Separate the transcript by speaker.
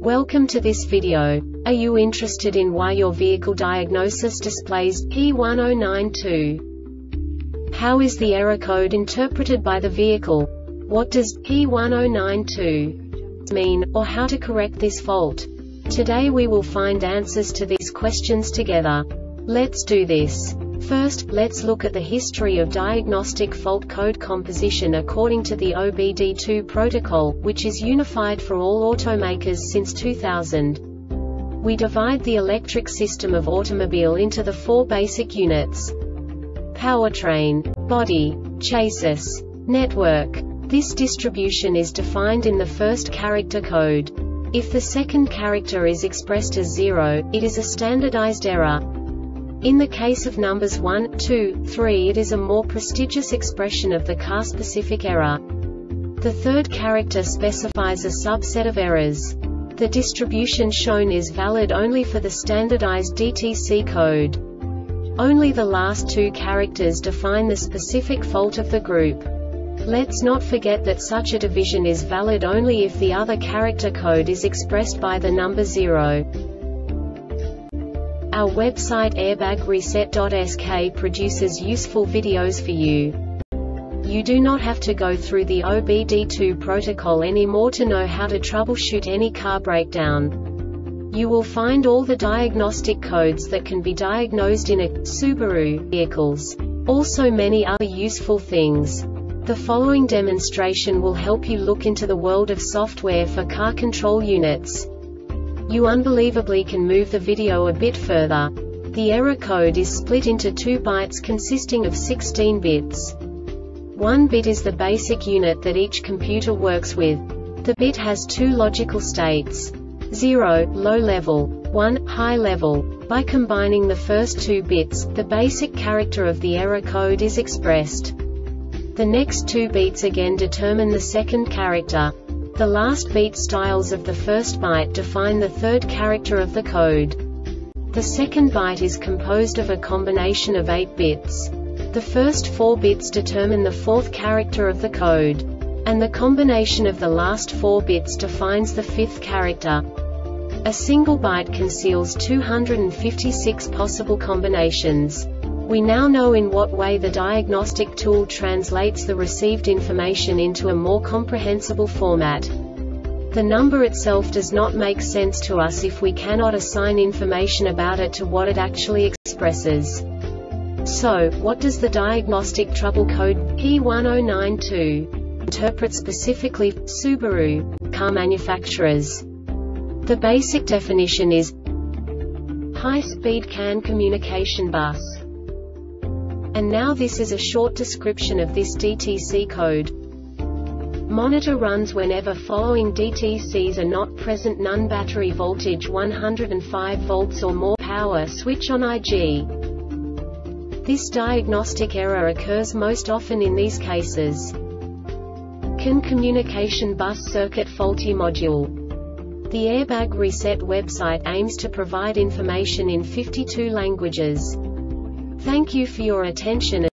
Speaker 1: Welcome to this video. Are you interested in why your vehicle diagnosis displays P1092? How is the error code interpreted by the vehicle? What does P1092 mean, or how to correct this fault? Today we will find answers to these questions together. Let's do this. First, let's look at the history of diagnostic fault code composition according to the OBD2 protocol, which is unified for all automakers since 2000. We divide the electric system of automobile into the four basic units: powertrain, body, chassis, network. This distribution is defined in the first character code. If the second character is expressed as 0, it is a standardized error. In the case of numbers 1, 2, 3, it is a more prestigious expression of the car-specific error. The third character specifies a subset of errors. The distribution shown is valid only for the standardized DTC code. Only the last two characters define the specific fault of the group. Let's not forget that such a division is valid only if the other character code is expressed by the number 0. Our website airbagreset.sk produces useful videos for you. You do not have to go through the OBD2 protocol anymore to know how to troubleshoot any car breakdown. You will find all the diagnostic codes that can be diagnosed in a Subaru vehicles. Also many other useful things. The following demonstration will help you look into the world of software for car control units. You unbelievably can move the video a bit further. The error code is split into 2 bytes consisting of 16 bits. 1 bit is the basic unit that each computer works with. The bit has 2 logical states: 0, low level, 1, high level. By combining the first 2 bits, the basic character of the error code is expressed. The next 2 beats again determine the second character. The last beat styles of the first byte define the third character of the code. The second byte is composed of a combination of 8 bits. The first 4 bits determine the fourth character of the code. And the combination of the last 4 bits defines the fifth character. A single byte conceals 256 possible combinations. We now know in what way the diagnostic tool translates the received information into a more comprehensible format. The number itself does not make sense to us if we cannot assign information about it to what it actually expresses. So, what does the diagnostic trouble code P1092 interpret specifically for Subaru car manufacturers? The basic definition is high-speed CAN communication bus. And now this is a short description of this DTC code. Monitor runs whenever following DTCs are not present: none, battery voltage 105 volts or more, power switch on IG. This diagnostic error occurs most often in these cases: CAN communication bus circuit faulty module. The Airbag Reset website aims to provide information in 52 languages. Thank you for your attention.